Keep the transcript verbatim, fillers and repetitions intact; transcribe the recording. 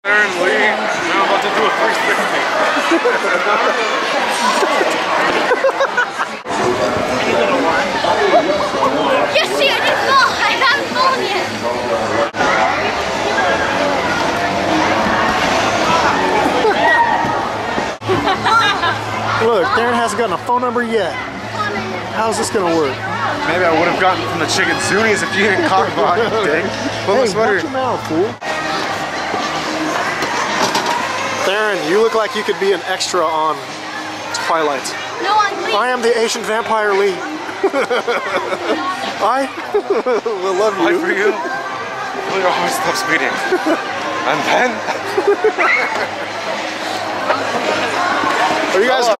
Aaron Lee, now I'm about to do a three sixty. Yes, see, I didn't fall. I haven't fallen yet. Look, Darren hasn't gotten a phone number yet. How's this gonna work? Maybe I would have gotten from the chicken Zunies if you didn't cock block, dang. Pull Hey, the sweater. watch your mouth, fool. Darren, you look like you could be an extra on Twilight. No, I'm Lee. I am the Asian vampire Lee. I will love you. Fight for you. Will your heart stops beating. And then... Are you guys